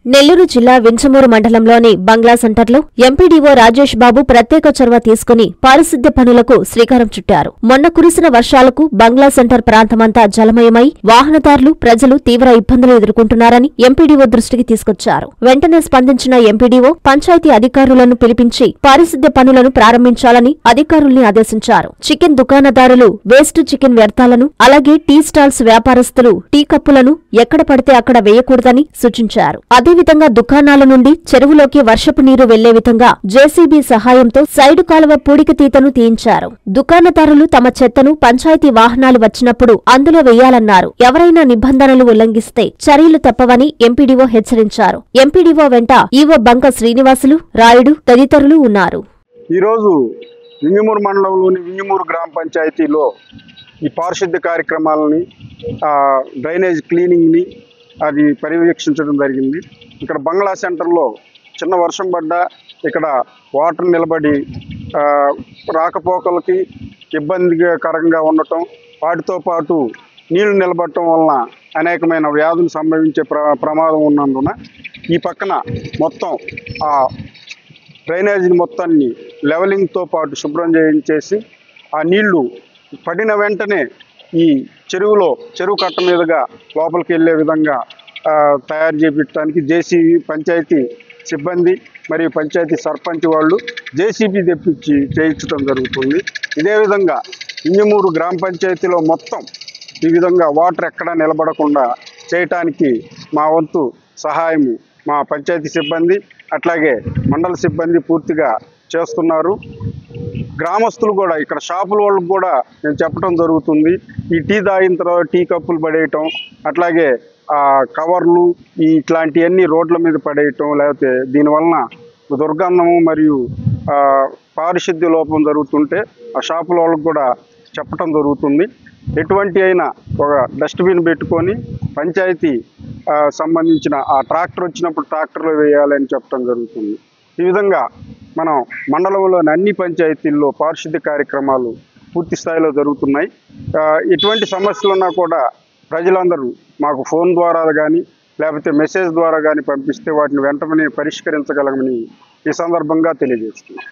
నెల్లూరు జిల్లా వించమూరు మండలంలోని బంగ్లా సెంటర్లో ఎంపీడీఓ రాజేష్ బాబు ప్రత్యేక చొరవ తీసుకుని పారిశుద్ధ్య పనులకు శ్రీకారం చుట్టారు. మొన్న కురిసిన వర్షాలకు బంగ్లా సెంటర్ ప్రాంతమంతా జలమయమై వాహనదారులు, ప్రజలు తీవ్ర ఇబ్బందులు ఎదుర్కొంటున్నారని ఎంపీడీఓ దృష్టికి తీసుకొచ్చారు. వెంటనే స్పందించిన ఎంపీడీఓ పంచాయతీ అధికారులను పిలిపించి పారిశుద్ధ్య పనులను ప్రారంభించాలని అధికారుల్ని ఆదేశించారు. చికెన్ దుకాణదారులు వేస్ట్ చికెన్ వ్యర్థాలను, అలాగే టీ స్టాల్స్ వ్యాపారస్తులు టీ కప్పులను ఎక్కడ పడితే అక్కడ వేయకూడదని సూచించారు. అదేవిధంగా దుకాణాల నుండి చెరువులోకి వర్షపు నీరు వెళ్లే విధంగా జేసీబీ సహాయంతో సైడు కాలువ పూడికతీతను తీయించారు. దుకాణదారులు తమ చెత్తను పంచాయతీ వాహనాలు వచ్చినప్పుడు అందులో వేయాలన్నారు. ఎవరైనా నిబంధనలు ఉల్లంఘిస్తే చర్యలు తప్పవని ఎంపీడీఓ హెచ్చరించారు. ఎంపీడీఓ వెంట ఈవో బంక శ్రీనివాసులు, రాయుడు తదితరులు ఉన్నారు. ఈరోజు వింజమూరు మండలంలోని వింజమూరు గ్రామ పంచాయతీలో ఈ పారిశుద్ధ్య కార్యక్రమాలని, డ్రైనేజ్ క్లీనింగ్ని అది పర్యవేక్షించడం జరిగింది. ఇక్కడ బంగ్లా సెంటర్లో చిన్న వర్షం పడ్డా ఇక్కడ వాటర్ నిలబడి రాకపోకలకి ఇబ్బందికరంగా ఉండటం, వాటితో పాటు నీళ్లు నిలబడటం వలన అనేకమైన వ్యాధులు సంభవించే ప్రమాదం ఉన్నందున ఈ పక్కన మొత్తం ఆ డ్రైనేజీని మొత్తాన్ని లెవెలింగ్తో పాటు శుభ్రం చేయించేసి ఆ నీళ్లు పడిన వెంటనే ఈ చెరువు కట్ట మీదుగా లోపలికి వెళ్ళే విధంగా తయారు చేయించడానికి జేసీబీ పంచాయతీ సిబ్బంది మరియు పంచాయతీ సర్పంచ్ వాళ్ళు జేసీబీ తెప్పించి చేయించడం జరుగుతుంది. ఇదే విధంగా వింజమూరు గ్రామ పంచాయతీలో మొత్తం ఈ విధంగా వాటర్ ఎక్కడా నిలబడకుండా చేయటానికి మా వంతు సహాయం మా పంచాయతీ సిబ్బంది అట్లాగే మండల సిబ్బంది పూర్తిగా చేస్తున్నారు. గ్రామస్తులు కూడా ఇక్కడ షాపుల వాళ్ళకు కూడా నేను చెప్పడం జరుగుతుంది. ఈ టీ తాగిన తర్వాత టీ కప్పులు పడేయటం, అట్లాగే కవర్లు ఇట్లాంటివన్నీ రోడ్ల మీద పడేయటం, లేకపోతే దీనివలన దుర్గంధము మరియు పారిశుద్ధ్య లోపం జరుగుతుంటే ఆ షాపుల వాళ్ళకు కూడా చెప్పడం జరుగుతుంది. ఎటువంటి అయినా ఒక డస్ట్బిన్ పెట్టుకొని పంచాయతీ సంబంధించిన ఆ ట్రాక్టర్ వచ్చినప్పుడు ట్రాక్టర్లో వేయాలని చెప్పడం జరుగుతుంది. ఈ విధంగా మనం మండలంలోని అన్ని పంచాయతీల్లో పారిశుద్ధ్య కార్యక్రమాలు పూర్తి స్థాయిలో జరుగుతున్నాయి. ఎటువంటి సమస్యలు ఉన్నా కూడా ప్రజలందరూ మాకు ఫోన్ ద్వారా కానీ లేకపోతే మెసేజ్ ద్వారా కానీ పంపిస్తే వాటిని వెంటనే పరిష్కరించగలమని ఈ సందర్భంగా తెలియజేస్తున్నాం.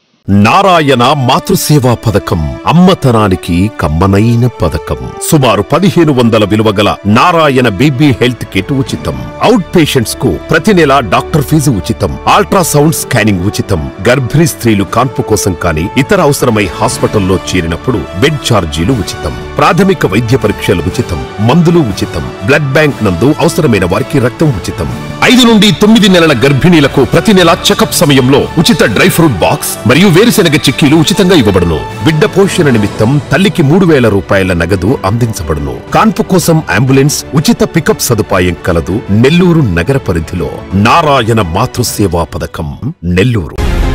నారాయణ మాతృసేవా పథకం అమ్మతనానికి కమ్మనైన పథకం. సుమారు 1500 విలువ గల నారాయణ బేబీ హెల్త్ కిట్ ఉచితం. అవుట్ పేషెంట్స్ కు ప్రతి నెల డాక్టర్ ఫీజు ఉచితం. అల్ట్రాసౌండ్ స్కానింగ్ ఉచితం. గర్భిణీ స్త్రీలు కాన్పు కోసం కానీ ఇతర అవసరమై హాస్పిటల్లో చేరినప్పుడు బెడ్ ఛార్జీలు ఉచితం. ప్రాథమిక వైద్య పరీక్షలు ఉచితం. మందులు ఉచితం. బ్లడ్ బ్యాంక్ నందు అవసరమైన వారికి రక్తం ఉచితం. 5 నుండి 9 నెలల గర్భిణీలకు ప్రతి నెల చెకప్ సమయంలో ఉచిత డ్రై ఫ్రూట్ బాక్స్ మరియు వేరుశెనగ చిక్కీలు ఉచితంగా ఇవ్వబడును. బిడ్డ పోషణ నిమిత్తం తల్లికి 3000 రూపాయల నగదు అందించబడును. కాన్పు కోసం అంబులెన్స్ ఉచిత పికప్ సదుపాయం కలదు. నెల్లూరు నగర పరిధిలో నారాయణ మాతృసేవా పథకం, నెల్లూరు.